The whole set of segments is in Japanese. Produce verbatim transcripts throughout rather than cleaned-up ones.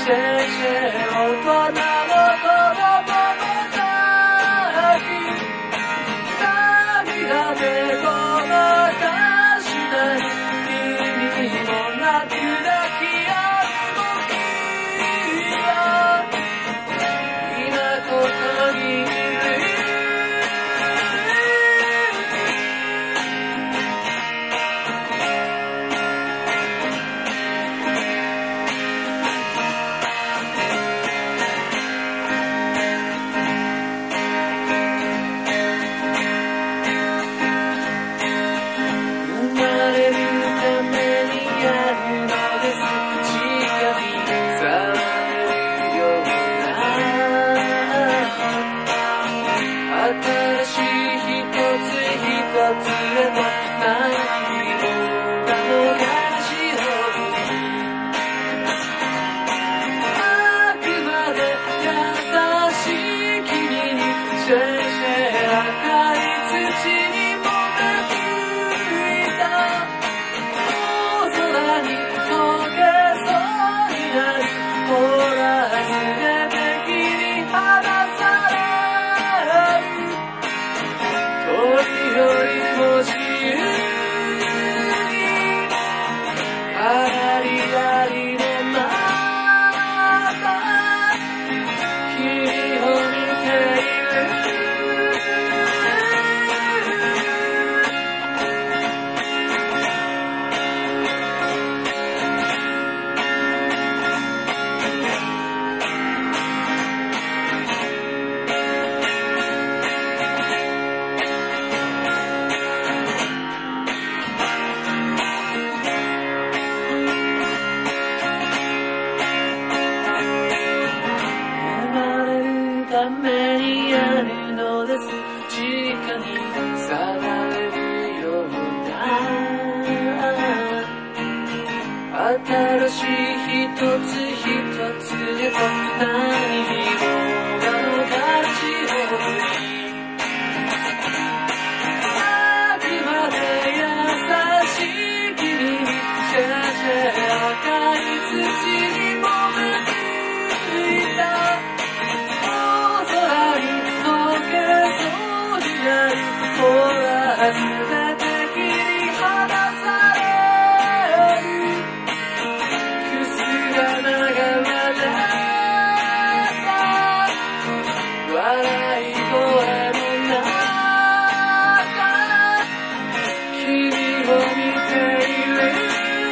シェシェ大人の子供の泣き涙でごまかしたい君にも泣くだけある時は今ここにいる新しい一つ一つへと何もかもが白くあくまで優しい君にシェシェ赤い土にもめくいた大空に溶けそうになるほら全て切り離されよりも自由にありありのまま君を見ているためにあるのです直に触れるような新しい一つ一つへと何もがの形を振りあくまで優しい君にシェシェ赤い土にもめくいたほら全て切り離されるくすがながられた笑い声の中君を見ている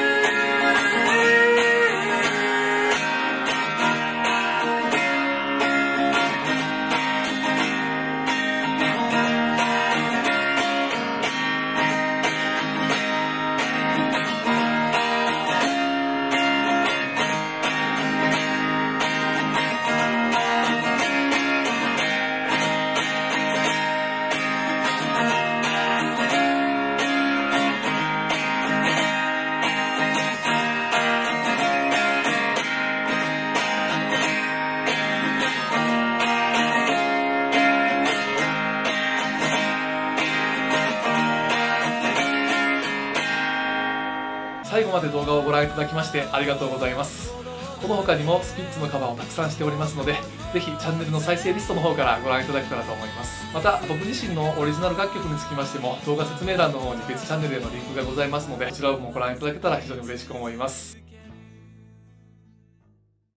最後まで動画をご覧いただきましてありがとうございます。この他にもスピッツのカバーをたくさんしておりますので、ぜひチャンネルの再生リストの方からご覧いただけたらと思います。また僕自身のオリジナル楽曲につきましても動画説明欄の方に別チャンネルへのリンクがございますので、こちらをもご覧いただけたら非常に嬉しく思います。